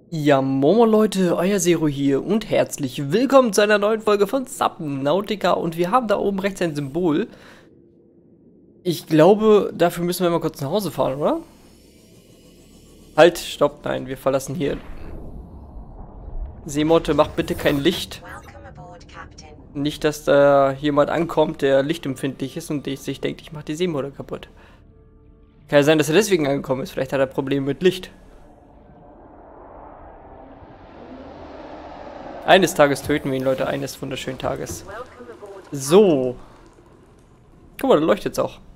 Ja, Momo Leute, euer Zero hier und herzlich willkommen zu einer neuen Folge von Subnautica und wir haben da oben rechts ein Symbol. Ich glaube, dafür müssen wir mal kurz nach Hause fahren, oder? Halt, stopp, nein, wir verlassen hier. Seemotte, mach bitte kein Licht. Nicht, dass da jemand ankommt, der lichtempfindlich ist und sich denkt, ich mach die Seemotte kaputt. Kann ja sein, dass er deswegen angekommen ist, vielleicht hat er Probleme mit Licht. Eines Tages töten wir ihn, Leute, eines wunderschönen Tages. So. Guck mal, da leuchtet es auch.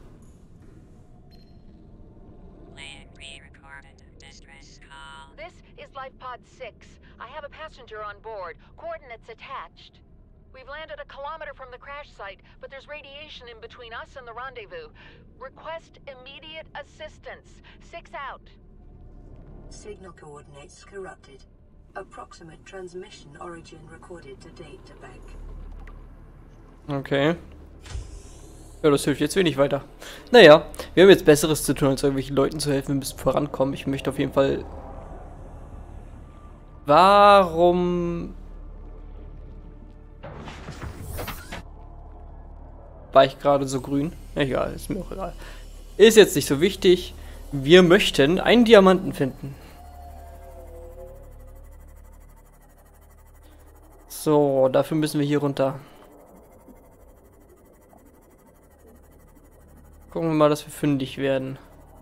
This is LifePod 6. I have a passenger on board. Coordinates attached. We've landed a kilometer from the crash site, but there's radiation in between us and the rendezvous. Request immediate assistance. 6 out. Signal coordinates corrupted. Approximate transmission origin recorded to date back. Okay. Ja, das hilft jetzt wenig weiter. Naja, wir haben jetzt Besseres zu tun, als irgendwelchen Leuten zu helfen. Wir müssen vorankommen. Ich möchte auf jeden Fall... Warum... War ich gerade so grün? Egal, ist mir auch egal. Ist jetzt nicht so wichtig. Wir möchten einen Diamanten finden. So, dafür müssen wir hier runter. Gucken wir mal, dass wir fündig werden.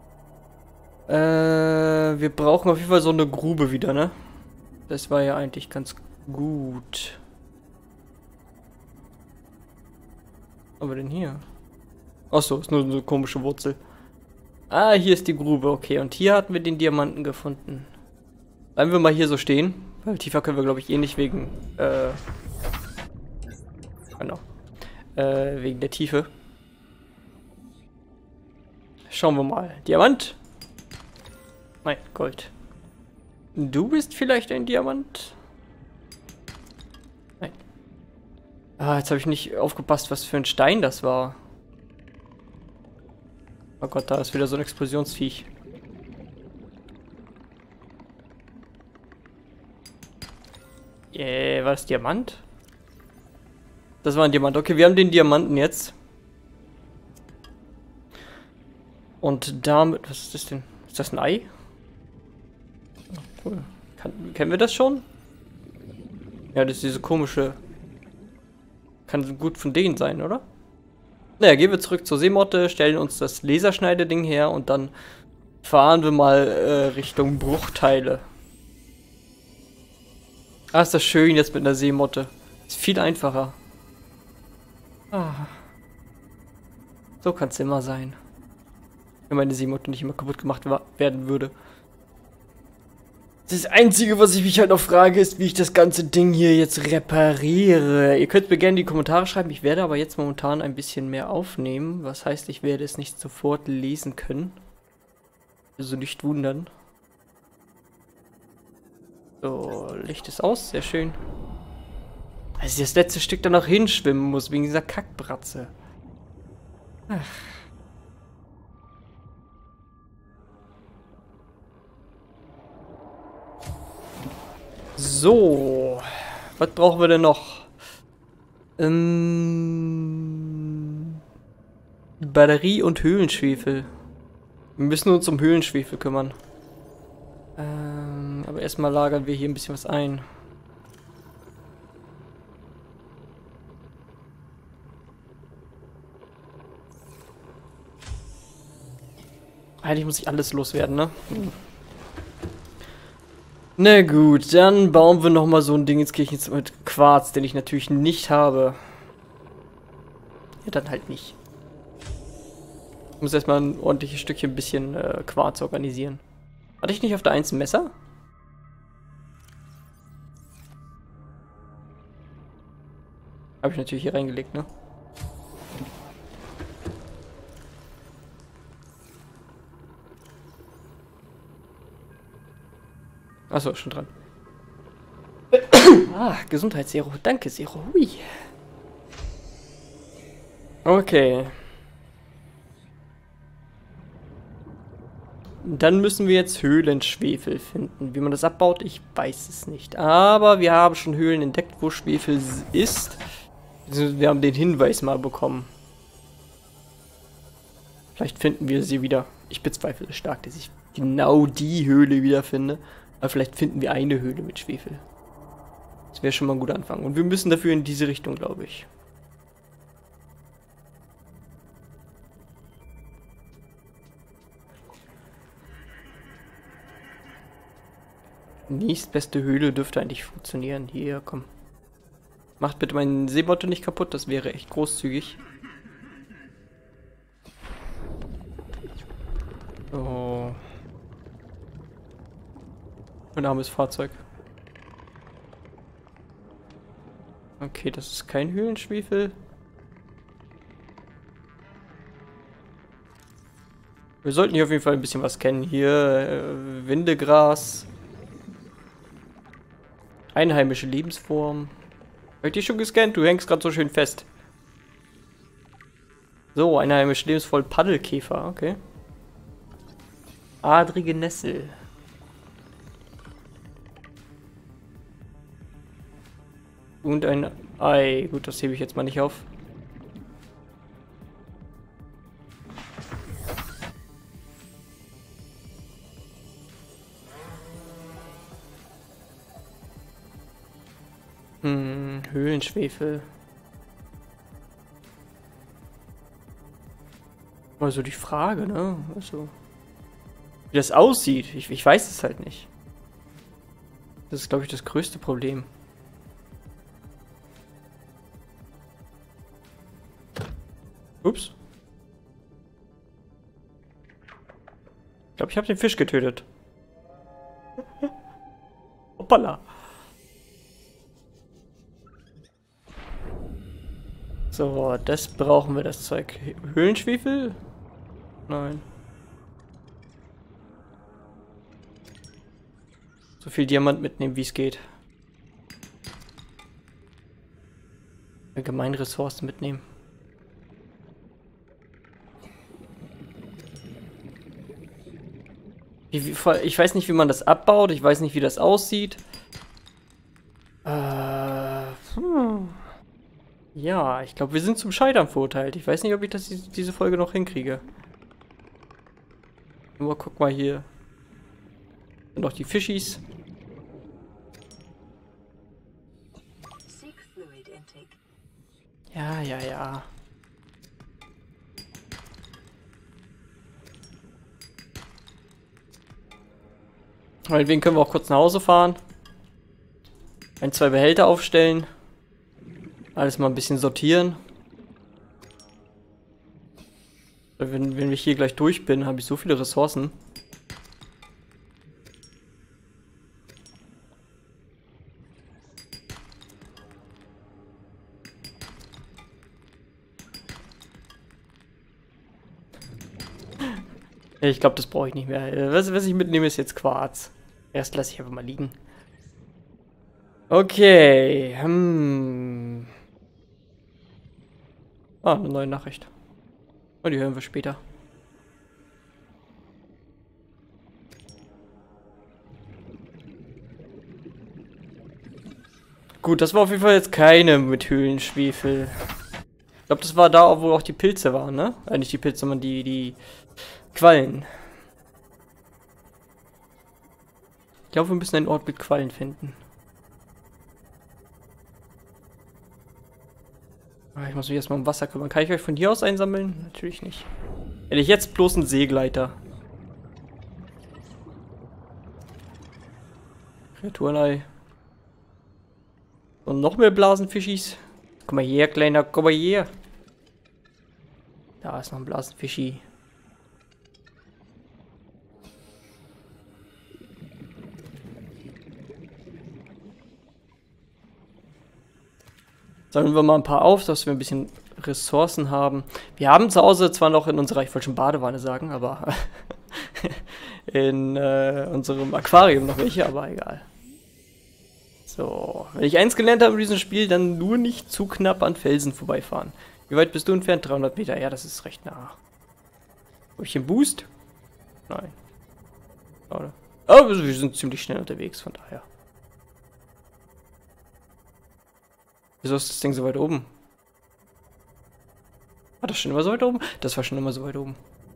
Wir brauchen auf jeden Fall so eine Grube wieder, ne? Das war ja eigentlich ganz gut. Was haben wir denn hier? Achso, ist nur so eine komische Wurzel. Ah, hier ist die Grube, okay. Und hier hatten wir den Diamanten gefunden. Bleiben wir mal hier so stehen. Weil tiefer können wir, glaube ich, eh nicht wegen, genau. Wegen der Tiefe. Schauen wir mal. Diamant? Nein, Gold. Du bist vielleicht ein Diamant? Nein. Ah, jetzt habe ich nicht aufgepasst, was für ein Stein das war. Oh Gott, da ist wieder so ein Explosionsviech. War das Diamant? Das war ein Diamant. Okay, wir haben den Diamanten jetzt. Und damit... Was ist das denn? Ist das ein Ei? Oh, cool. Kennen wir das schon? Ja, das ist diese komische... Kann gut von denen sein, oder? Naja, gehen wir zurück zur Seemotte, stellen uns das Laserschneideding her und dann fahren wir mal Richtung Bruchteile. Ah, ist das schön jetzt mit einer Seemotte. Ist viel einfacher. Ah. So kann es immer sein. Wenn meine Seemotte nicht immer kaputt gemacht werden würde. Das Einzige, was ich mich halt noch frage, ist, wie ich das ganze Ding hier jetzt repariere. Ihr könnt mir gerne in die Kommentare schreiben. Ich werde aber jetzt momentan ein bisschen mehr aufnehmen. Was heißt, ich werde es nicht sofort lesen können. Also nicht wundern. So, Licht ist aus, sehr schön. Also das letzte Stück da noch hinschwimmen muss, wegen dieser Kackbratze. Ach. So, was brauchen wir denn noch? Batterie und Höhlenschwefel. Wir müssen uns um Höhlenschwefel kümmern. Aber erstmal lagern wir hier ein bisschen was ein. Eigentlich muss ich alles loswerden, ne? Na gut, dann bauen wir nochmal so ein Ding ins Kirchenzimmer mit Quarz, den ich natürlich nicht habe. Ja, dann halt nicht. Ich muss erstmal ein ordentliches Stückchen bisschen Quarz organisieren. Hatte ich nicht auf der 1 ein Messer? Habe ich natürlich hier reingelegt, ne? Achso, schon dran. Ah, Gesundheit, Zero. Danke, Zero. Hui. Okay. Dann müssen wir jetzt Höhlenschwefel finden. Wie man das abbaut, ich weiß es nicht. Aber wir haben schon Höhlen entdeckt, wo Schwefel ist. Wir haben den Hinweis mal bekommen. Vielleicht finden wir sie wieder. Ich bezweifle stark, dass ich genau die Höhle wiederfinde. Aber vielleicht finden wir eine Höhle mit Schwefel. Das wäre schon mal ein guter Anfang. Und wir müssen dafür in diese Richtung, glaube ich. Nächstbeste Höhle dürfte eigentlich funktionieren. Hier, komm. Macht bitte meinen Seemotto nicht kaputt, das wäre echt großzügig. Oh. Ein armes Fahrzeug. Okay, das ist kein Höhlenschwefel. Wir sollten hier auf jeden Fall ein bisschen was kennen. Hier Windegras. Einheimische Lebensform. Hab ich dich schon gescannt? Du hängst gerade so schön fest. So, einheimische Lebensform Paddelkäfer, okay. Adrige Nessel. Und ein Ei. Gut, das hebe ich jetzt mal nicht auf. Höhlenschwefel. Also die Frage, ne? Also, wie das aussieht, ich weiß es halt nicht. Das ist, glaube ich, das größte Problem. Ups. Ich glaube, ich habe den Fisch getötet. Hoppala. So, das brauchen wir, das Zeug. Höhlenschwefel? Nein. So viel Diamant mitnehmen, wie es geht. Allgemein Ressourcen mitnehmen. Ich weiß nicht, wie man das abbaut. Ich weiß nicht, wie das aussieht. Ja, ich glaube, wir sind zum Scheitern verurteilt. Ich weiß nicht, ob ich diese Folge noch hinkriege. Nur guck mal hier. Sind noch die Fischis. Ja, ja, ja. Meinetwegen können wir auch kurz nach Hause fahren. Ein, zwei Behälter aufstellen. Alles mal ein bisschen sortieren. Wenn ich hier gleich durch bin, habe ich so viele Ressourcen. Ich glaube, das brauche ich nicht mehr. Was ich mitnehme, ist jetzt Quarz. Erst lasse ich einfach mal liegen. Okay. Ah, eine neue Nachricht. Oh, die hören wir später. Gut, das war auf jeden Fall jetzt keine mit Höhlenschwefel. Ich glaube, das war da, wo auch die Pilze waren, ne? Nicht die Pilze, sondern die Quallen. Ich glaube, wir müssen einen Ort mit Quallen finden. Ich muss mich erstmal um Wasser kümmern. Kann ich euch von hier aus einsammeln? Natürlich nicht. Hätte ich jetzt bloß einen Seegleiter. Kreaturenei. Und noch mehr Blasenfischis. Komm mal her, Kleiner, komm mal her. Da ist noch ein Blasenfischi. Sammeln wir mal ein paar auf, dass wir ein bisschen Ressourcen haben. Wir haben zu Hause zwar noch in unserer, ich wollte schon Badewanne sagen, aber in unserem Aquarium noch welche, aber egal. So, wenn ich eins gelernt habe in diesem Spiel, dann nur nicht zu knapp an Felsen vorbeifahren. Wie weit bist du entfernt? 300 Meter, ja, das ist recht nah. Habe ich einen Boost? Nein. Schade. Aber wir sind ziemlich schnell unterwegs, von daher. Wieso ist das Ding so weit oben? War das schon immer so weit oben? Das war schon immer so weit oben.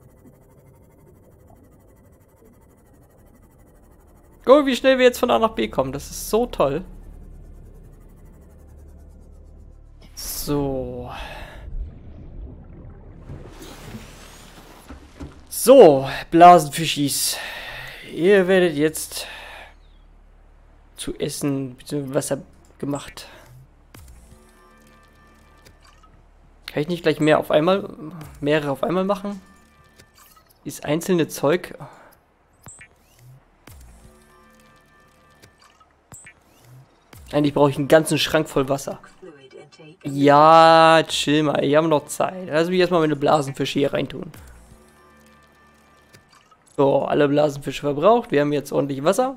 Guck, wie schnell wir jetzt von A nach B kommen. Das ist so toll. So. So, Blasenfischis. Ihr werdet jetzt zu essen bzw. Wasser gemacht. Kann ich nicht gleich mehrere auf einmal machen? Dieses einzelne Zeug. Eigentlich brauche ich einen ganzen Schrank voll Wasser. Ja, chill mal, wir haben noch Zeit. Lass mich erstmal meine Blasenfische hier reintun. So, alle Blasenfische verbraucht. Wir haben jetzt ordentlich Wasser.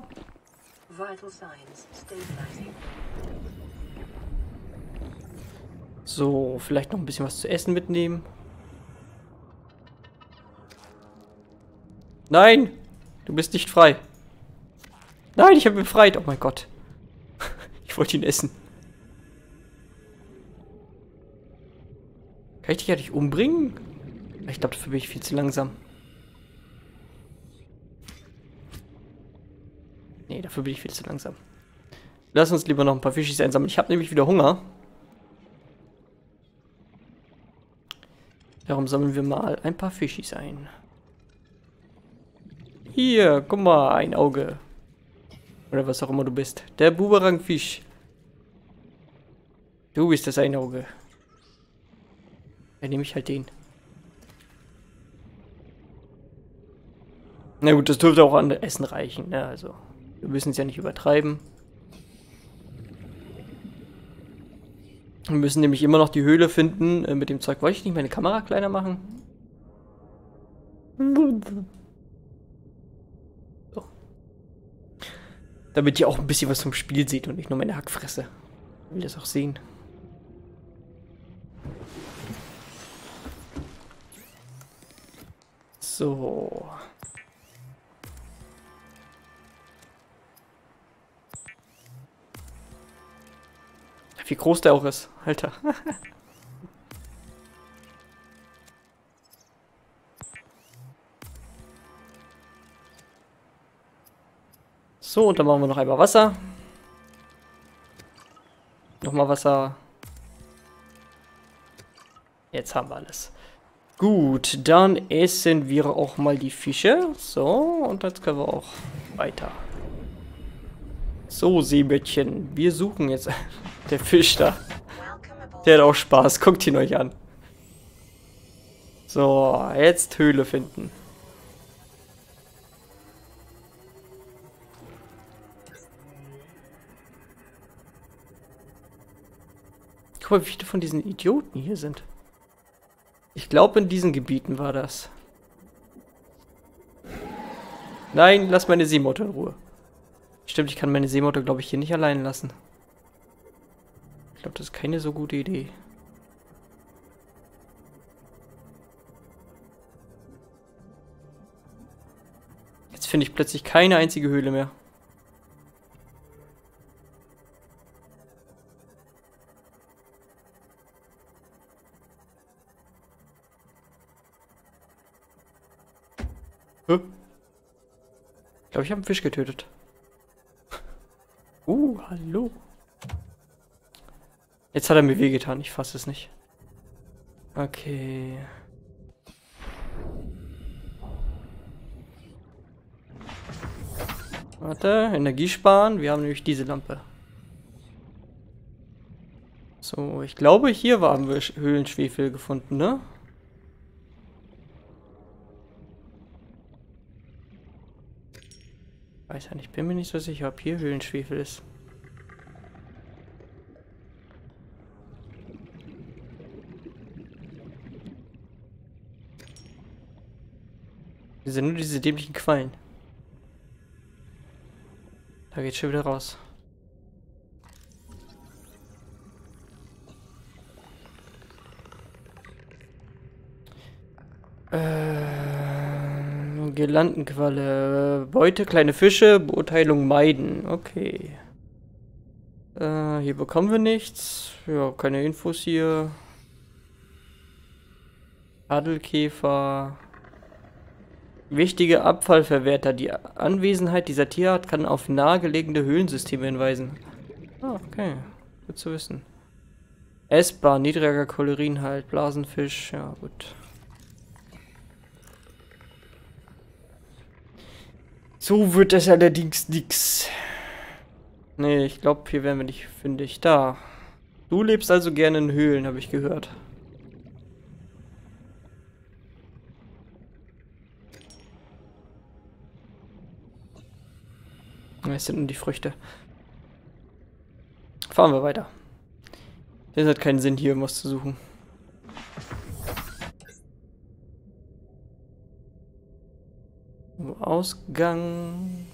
So, vielleicht noch ein bisschen was zu essen mitnehmen. Nein! Du bist nicht frei. Nein, ich habe ihn befreit. Oh mein Gott. Ich wollte ihn essen. Kann ich dich ja nicht umbringen? Ich glaube, dafür bin ich viel zu langsam. Nee, dafür bin ich viel zu langsam. Lass uns lieber noch ein paar Fischis einsammeln. Ich habe nämlich wieder Hunger. Darum sammeln wir mal ein paar Fischis ein. Hier, guck mal, ein Auge. Oder was auch immer du bist. Der Bumerangfisch. Du bist das ein Auge. Dann nehme ich halt den. Na gut, das dürfte auch an Essen reichen. Ne? Also, wir müssen es ja nicht übertreiben. Wir müssen nämlich immer noch die Höhle finden mit dem Zeug. Wollte ich nicht meine Kamera kleiner machen? So. Damit ihr auch ein bisschen was vom Spiel seht und nicht nur meine Hackfresse. Ich will das auch sehen. So. Wie groß der auch ist. Alter. So, und dann machen wir noch einmal Wasser. Nochmal Wasser. Jetzt haben wir alles. Gut, dann essen wir auch mal die Fische. So, und jetzt können wir auch weiter. So, Seeböttchen, wir suchen jetzt... Der Fisch da. Der hat auch Spaß. Guckt ihn euch an. So, jetzt Höhle finden. Guck mal, wie viele von diesen Idioten hier sind. Ich glaube, in diesen Gebieten war das. Nein, lass meine Seemotte in Ruhe. Stimmt, ich kann meine Seemotte, glaube ich, hier nicht allein lassen. Ich glaube, das ist keine so gute Idee. Jetzt finde ich plötzlich keine einzige Höhle mehr. Ich glaube, ich habe einen Fisch getötet. Hallo. Jetzt hat er mir wehgetan, ich fasse es nicht. Okay. Warte, Energie sparen. Wir haben nämlich diese Lampe. So, ich glaube, hier haben wir Höhlenschwefel gefunden, ne? Weiß ja nicht, bin mir nicht so sicher, ob hier Höhlenschwefel ist. Hier sind nur diese dämlichen Quallen. Da geht's schon wieder raus. Girlandenqualle. Beute, kleine Fische, Beurteilung meiden. Okay. Hier bekommen wir nichts. Ja, keine Infos hier. Adelkäfer. Wichtige Abfallverwerter. Die Anwesenheit dieser Tierart kann auf nahegelegene Höhlensysteme hinweisen. Ah, okay. Gut zu wissen. Essbar, niedriger Kalorienhalt, Blasenfisch. Ja, gut. So wird das allerdings nix. Nee, ich glaube, hier werden wir nicht fündig. Da. Du lebst also gerne in Höhlen, habe ich gehört. Es sind nur die Früchte. Fahren wir weiter. Es hat keinen Sinn, hier irgendwas zu suchen. Ausgang.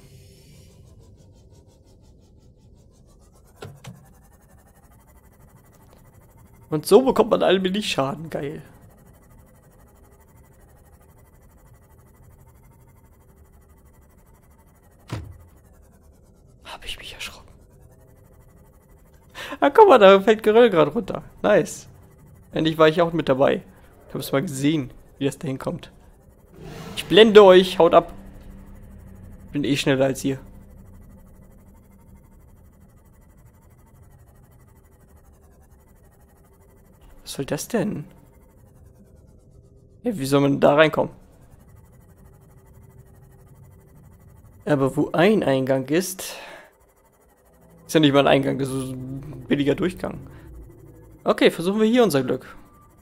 Und so bekommt man allmählich Schaden. Geil. Habe ich mich erschrocken. Ah, guck mal, da fällt Geröll gerade runter. Nice. Endlich war ich auch mit dabei. Ich habe es mal gesehen, wie das da hinkommt. Ich blende euch. Haut ab. Bin eh schneller als ihr. Was soll das denn? Ja, wie soll man da reinkommen? Aber wo ein Eingang ist ja nicht mal ein Eingang, das ist ein billiger Durchgang. Okay, versuchen wir hier unser Glück.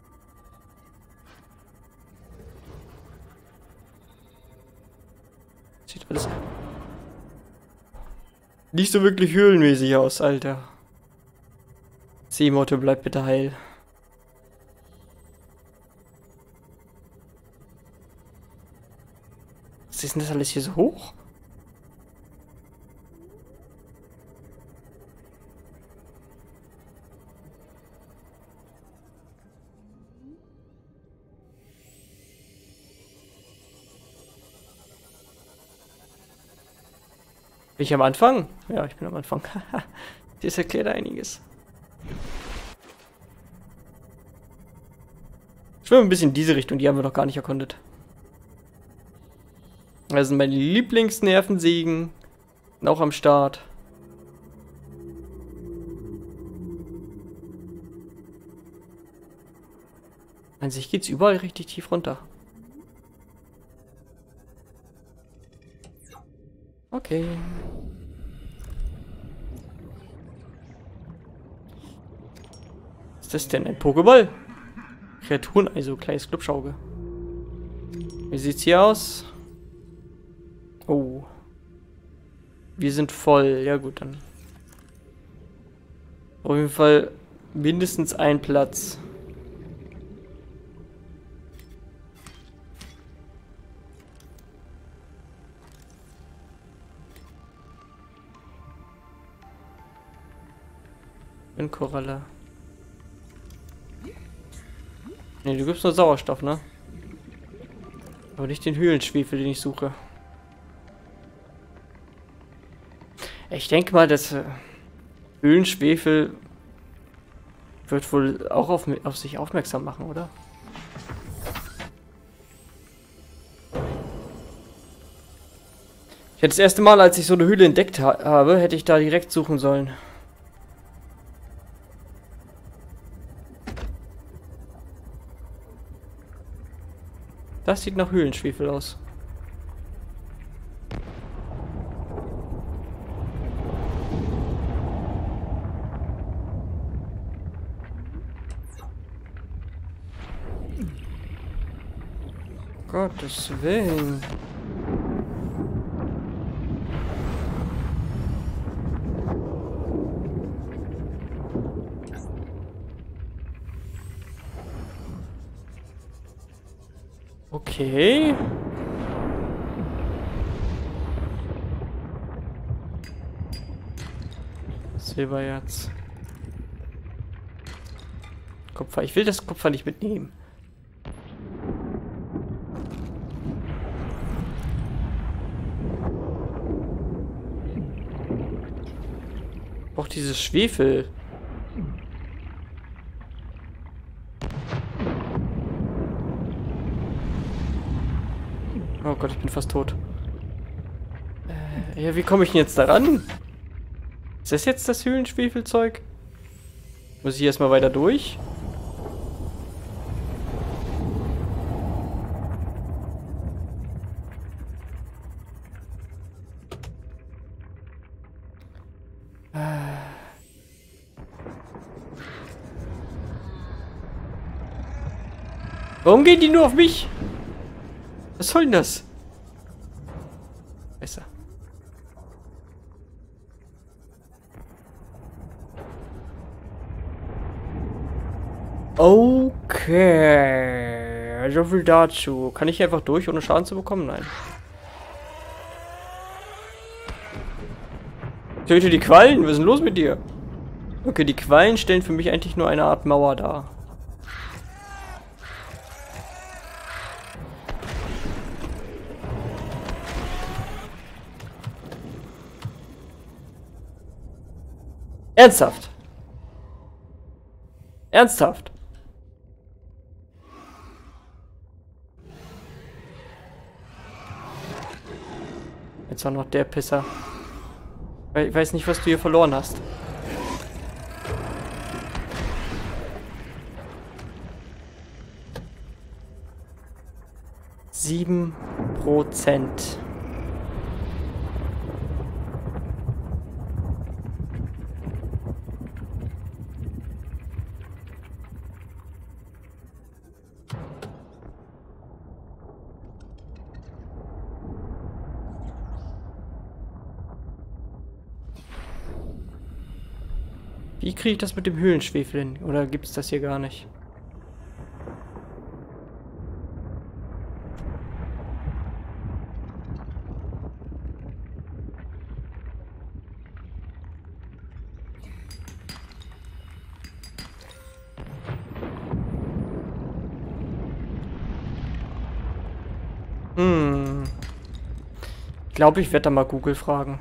Sieht alles nicht so wirklich höhlenmäßig aus, Alter. Seemotte, bleib bitte heil. Was ist denn das alles hier so hoch? Bin ich am Anfang? Ja, ich bin am Anfang. Das erklärt einiges. Ich will ein bisschen in diese Richtung, die haben wir noch gar nicht erkundet. Das sind meine Lieblingsnervensägen. Auch am Start. An sich geht's überall richtig tief runter. Okay. Was ist das denn? Ein Pokéball? Kreaturen, also kleines Glubschauge. Wie sieht's hier aus? Oh. Wir sind voll. Ja gut, dann. Auf jeden Fall mindestens ein Platz. Koralle. Ne, du gibst nur Sauerstoff, ne? Aber nicht den Höhlenschwefel, den ich suche. Ich denke mal, dass Höhlenschwefel wird wohl auch auf sich aufmerksam machen, oder? Ich hätte das erste Mal, als ich so eine Höhle entdeckt habe, hätte ich da direkt suchen sollen. Das sieht nach Höhlenschwefel aus. Gottes Willen. Okay. Silbererz. Kupfer. Ich will das Kupfer nicht mitnehmen. Auch dieses Schwefel. Oh Gott, ich bin fast tot. Ja, wie komme ich denn jetzt da ran? Ist das jetzt das Höhlenschwefelzeug? Muss ich erstmal weiter durch? Warum gehen die nur auf mich? Was soll denn das? Besser. Okay. So viel dazu. Kann ich hier einfach durch, ohne Schaden zu bekommen? Nein. Töte die Quallen. Was ist denn los mit dir? Okay, die Quallen stellen für mich eigentlich nur eine Art Mauer dar. Ernsthaft? Ernsthaft? Jetzt war noch der Pisser. Ich weiß nicht, was du hier verloren hast. %7. Wie kriege ich das mit dem Höhlenschwefel hin? Oder gibt es das hier gar nicht? Ich glaube, ich werde da mal Google fragen.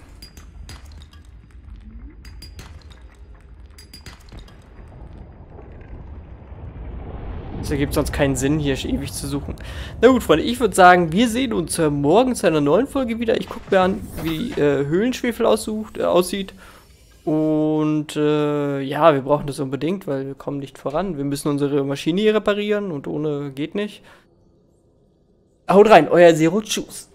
Das ergibt sonst keinen Sinn, hier ewig zu suchen. Na gut, Freunde, ich würde sagen, wir sehen uns morgen zu einer neuen Folge wieder. Ich gucke mir an, wie Höhlenschwefel aussieht. Und ja, wir brauchen das unbedingt, weil wir kommen nicht voran. Wir müssen unsere Maschine hier reparieren und ohne geht nicht. Haut rein, euer Zero, tschüss.